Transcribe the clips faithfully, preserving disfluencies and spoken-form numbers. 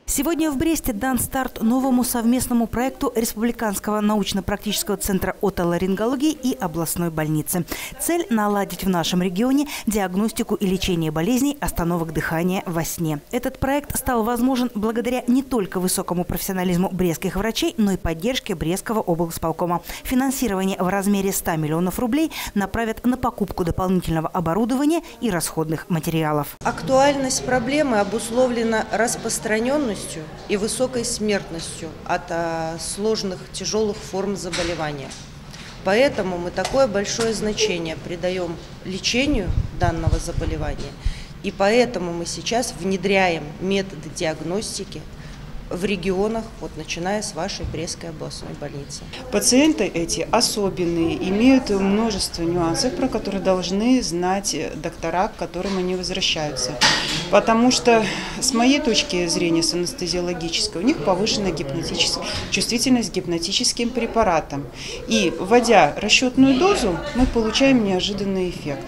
Сегодня в Бресте дан старт новому совместному проекту Республиканского научно-практического центра отоларингологии и областной больницы. Цель – наладить в нашем регионе диагностику и лечение болезней остановок дыхания во сне. Этот проект стал возможен благодаря не только высокому профессионализму брестских врачей, но и поддержке Брестского облсполкома. Финансирование в размере ста миллионов рублей направят на покупку дополнительного оборудования и расходных материалов. Актуальность проблемы обусловлена распространенностью и высокой смертностью от а, сложных, тяжелых форм заболевания. Поэтому мы такое большое значение придаем лечению данного заболевания. И поэтому мы сейчас внедряем методы диагностики в регионах, вот начиная с вашей Брестской областной больницы. Пациенты эти особенные, имеют множество нюансов, про которые должны знать доктора, к которым они возвращаются. Потому что, с моей точки зрения, с анестезиологической, у них повышена гипнотическая чувствительность к гипнотическим препаратам. И, вводя расчетную дозу, мы получаем неожиданный эффект.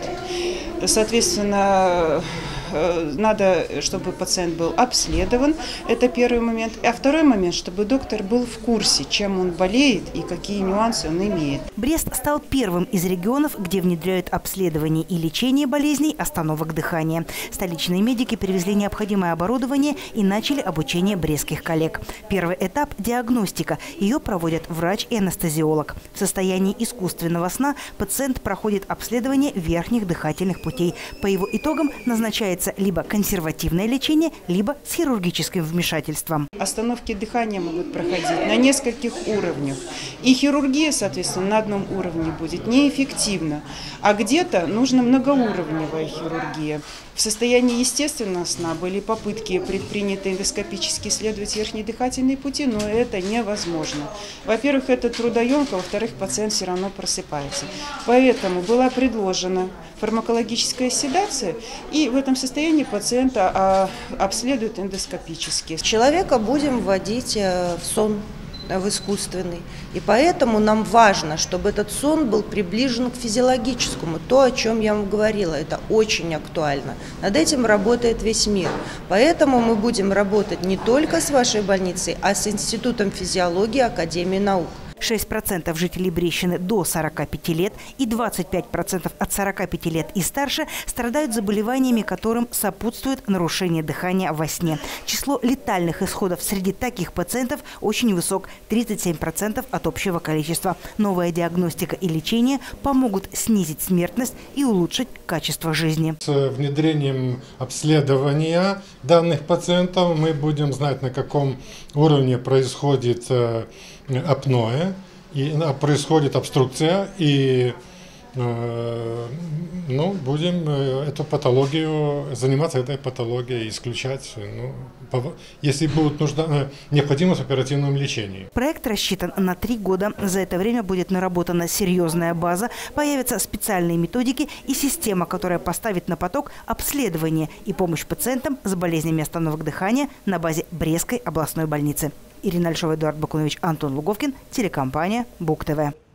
Соответственно, надо, чтобы пациент был обследован, это первый момент. А второй момент, чтобы доктор был в курсе, чем он болеет и какие нюансы он имеет. Брест стал первым из регионов, где внедряют обследование и лечение болезней остановок дыхания. Столичные медики привезли необходимое оборудование и начали обучение брестских коллег. Первый этап – диагностика. Ее проводят врач и анестезиолог. В состоянии искусственного сна пациент проходит обследование верхних дыхательных путей. По его итогам назначается либо консервативное лечение, либо с хирургическим вмешательством. Остановки дыхания могут проходить на нескольких уровнях. И хирургия, соответственно, на одном уровне будет неэффективна. А где-то нужна многоуровневая хирургия. В состоянии естественного сна были попытки предприняты эндоскопически исследовать верхние дыхательные пути, но это невозможно. Во-первых, это трудоемко, во-вторых, пациент все равно просыпается. Поэтому была предложена фармакологическая седация, и в этом состоянии пациента обследуют эндоскопически. Человека будем вводить в сон, в искусственный. И поэтому нам важно, чтобы этот сон был приближен к физиологическому. То, о чем я вам говорила, это очень актуально. Над этим работает весь мир. Поэтому мы будем работать не только с вашей больницей, а с Институтом физиологии Академии наук. шесть процентов жителей Брестщины до сорока пяти лет и двадцать пять процентов от сорока пяти лет и старше страдают заболеваниями, которым сопутствует нарушение дыхания во сне. Число летальных исходов среди таких пациентов очень высок – тридцать семь процентов от общего количества. Новая диагностика и лечение помогут снизить смертность и улучшить качество жизни. С внедрением обследования данных пациентов мы будем знать, на каком уровне происходит апноэ, и происходит обструкция, и э, ну, будем эту патологию, заниматься этой патологией, исключать, ну, если будет нужда, необходимость в оперативном лечении. Проект рассчитан на три года. За это время будет наработана серьезная база, появятся специальные методики и система, которая поставит на поток обследование и помощь пациентам с болезнями остановок дыхания на базе Брестской областной больницы. Ирина Альшова, Эдуард Бакунович, Антон Луговкин, телекомпания БУК ТВ.